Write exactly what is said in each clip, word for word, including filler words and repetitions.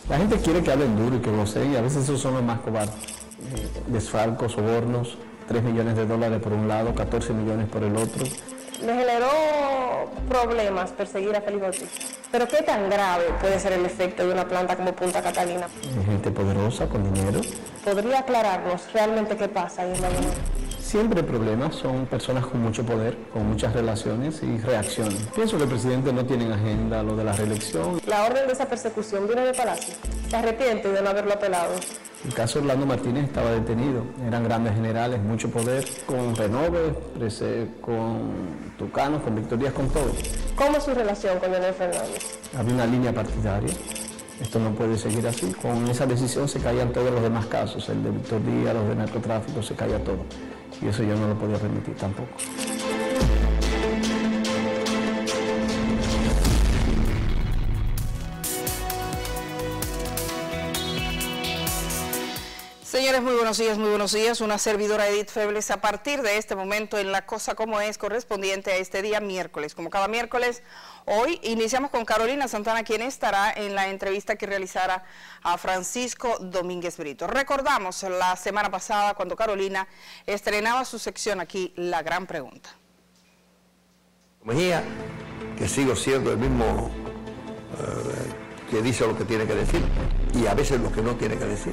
La gente quiere que hablen duro y que voceen, y a veces esos son los más cobardes. Eh, desfalcos, sobornos, tres millones de dólares por un lado, catorce millones por el otro. Me generó problemas perseguir a Félix Bautista. Pero ¿qué tan grave puede ser el efecto de una planta como Punta Catalina? Hay gente poderosa, con dinero. ¿Podría aclararnos realmente qué pasa ahí en la Guinea? Siempre hay problemas, son personas con mucho poder, con muchas relaciones y reacciones. Pienso que el presidente no tiene en agenda lo de la reelección. La orden de esa persecución viene de Palacio. ¿Se arrepiente de no haberlo apelado? El caso de Orlando Martínez estaba detenido. Eran grandes generales, mucho poder, con Renove, con Tucanos, con Victorías, con todo. ¿Cómo es su relación con Leonel Fernández? Había una línea partidaria. Esto no puede seguir así. Con esa decisión se caían todos los demás casos. El de Víctor Díaz, los de narcotráfico, se caía todo. Y eso yo no lo podía permitir tampoco. Señores, muy buenos días, muy buenos días. Una servidora, Edith Febles, a partir de este momento en La Cosa Como Es, correspondiente a este día miércoles. Como cada miércoles, hoy iniciamos con Carolina Santana, quien estará en la entrevista que realizara a Francisco Domínguez Brito. Recordamos la semana pasada cuando Carolina estrenaba su sección aquí, La Gran Pregunta. Mejía, que sigo siendo el mismo eh, que dice lo que tiene que decir y a veces lo que no tiene que decir.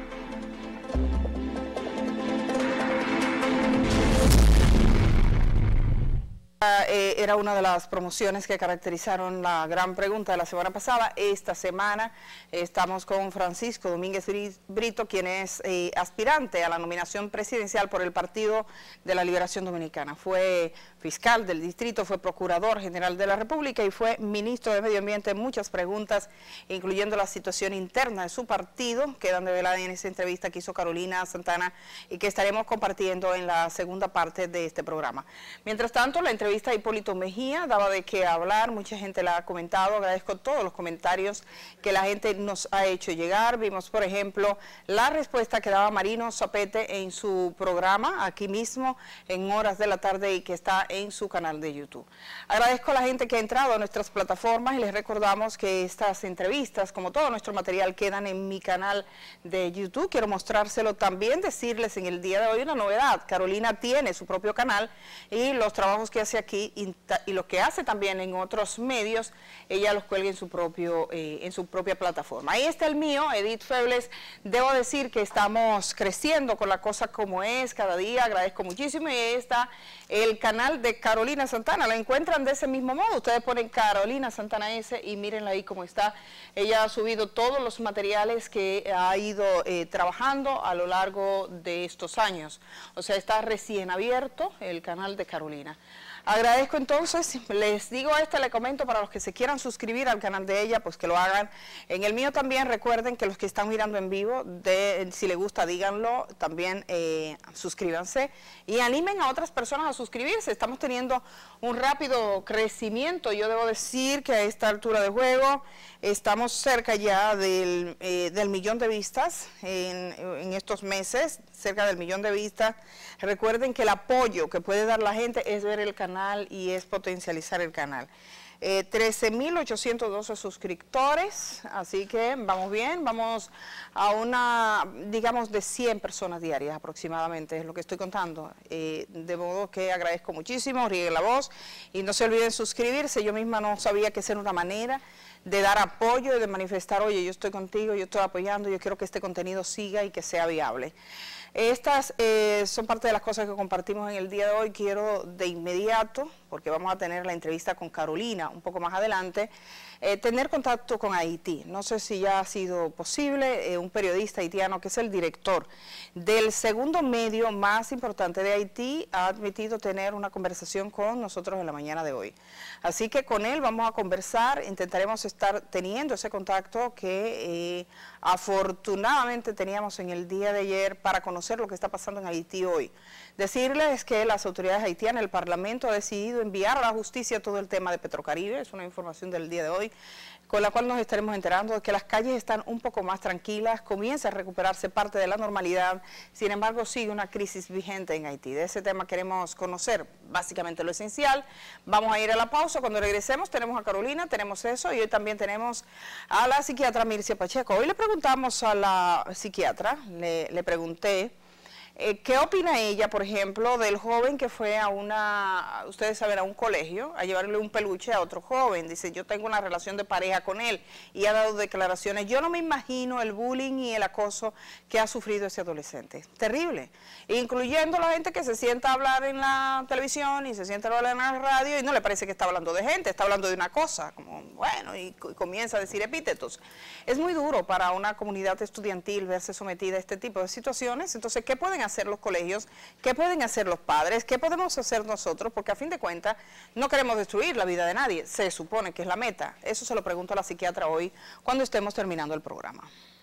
Eh, era una de las promociones que caracterizaron la Gran Pregunta de la semana pasada. Esta semana eh, estamos con Francisco Domínguez Brito, quien es eh, aspirante a la nominación presidencial por el Partido de la Liberación Dominicana. Fue fiscal del distrito, fue procurador general de la República y fue ministro de Medio Ambiente. Muchas preguntas, incluyendo la situación interna de su partido, quedan develadas en esa entrevista que hizo Carolina Santana y que estaremos compartiendo en la segunda parte de este programa. Mientras tanto, la entrevista a Hipólito Mejía daba de qué hablar, mucha gente la ha comentado. Agradezco todos los comentarios que la gente nos ha hecho llegar. Vimos, por ejemplo, la respuesta que daba Marino Zapete en su programa, aquí mismo, en horas de la tarde, y que está en su canal de YouTube. Agradezco a la gente que ha entrado a nuestras plataformas y les recordamos que estas entrevistas, como todo nuestro material, quedan en mi canal de YouTube. Quiero mostrárselo también, decirles en el día de hoy una novedad. Carolina tiene su propio canal y los trabajos que hace aquí y, y lo que hace también en otros medios, ella los cuelga en su propio eh, en su propia plataforma. Ahí está el mío, Edith Febles. Debo decir que estamos creciendo con La Cosa Como Es cada día, agradezco muchísimo. Y ahí está el canal de Carolina Santana, la encuentran de ese mismo modo. Ustedes ponen Carolina Santana S y mírenla ahí cómo está. Ella ha subido todos los materiales que ha ido eh, trabajando a lo largo de estos años. O sea, está recién abierto el canal de Carolina. Agradezco entonces, les digo esto, le comento para los que se quieran suscribir al canal de ella, pues que lo hagan. En el mío también recuerden que los que están mirando en vivo, de, si les gusta díganlo, también eh, suscríbanse y animen a otras personas a suscribirse. Estamos teniendo un rápido crecimiento. Yo debo decir que a esta altura de juego estamos cerca ya del, eh, del millón de vistas en, en estos meses, cerca del millón de vistas. Recuerden que el apoyo que puede dar la gente es ver el canal y es potencializar el canal. Eh, trece mil ochocientos doce suscriptores, así que vamos bien, vamos a una, digamos, de cien personas diarias aproximadamente, es lo que estoy contando. Eh, de modo que agradezco muchísimo, rieguen la voz y no se olviden suscribirse. Yo misma no sabía que esa era una manera de dar apoyo y de manifestar, oye, yo estoy contigo, yo estoy apoyando, yo quiero que este contenido siga y que sea viable. Estas eh, son parte de las cosas que compartimos en el día de hoy. Quiero de inmediato, porque vamos a tener la entrevista con Carolina un poco más adelante, eh, tener contacto con Haití. No sé si ya ha sido posible, eh, un periodista haitiano que es el director del segundo medio más importante de Haití ha admitido tener una conversación con nosotros en la mañana de hoy. Así que con él vamos a conversar, intentaremos estar teniendo ese contacto que eh, afortunadamente teníamos en el día de ayer para conocer lo que está pasando en Haití hoy. Decirles que las autoridades haitianas, el Parlamento ha decidido enviar a la justicia todo el tema de Petrocaribe, es una información del día de hoy, con la cual nos estaremos enterando de que las calles están un poco más tranquilas, comienza a recuperarse parte de la normalidad, sin embargo sigue una crisis vigente en Haití. De ese tema queremos conocer básicamente lo esencial. Vamos a ir a la pausa, cuando regresemos tenemos a Carolina, tenemos eso, y hoy también tenemos a la psiquiatra Mircia Pacheco. Hoy le preguntamos a la psiquiatra, le, le pregunté, Eh, ¿qué opina ella, por ejemplo, del joven que fue a una, ustedes saben, a un colegio, a llevarle un peluche a otro joven? Dice, yo tengo una relación de pareja con él, y ha dado declaraciones. Yo no me imagino el bullying y el acoso que ha sufrido ese adolescente. Terrible. Incluyendo la gente que se sienta a hablar en la televisión y se sienta a hablar en la radio y no le parece que está hablando de gente, está hablando de una cosa, como, bueno, y, y comienza a decir epítetos. Es muy duro para una comunidad estudiantil verse sometida a este tipo de situaciones. Entonces, ¿qué pueden hacer los colegios? ¿Qué pueden hacer los padres? ¿Qué podemos hacer nosotros? Porque a fin de cuentas no queremos destruir la vida de nadie, se supone que es la meta. Eso se lo pregunto a la psiquiatra hoy cuando estemos terminando el programa.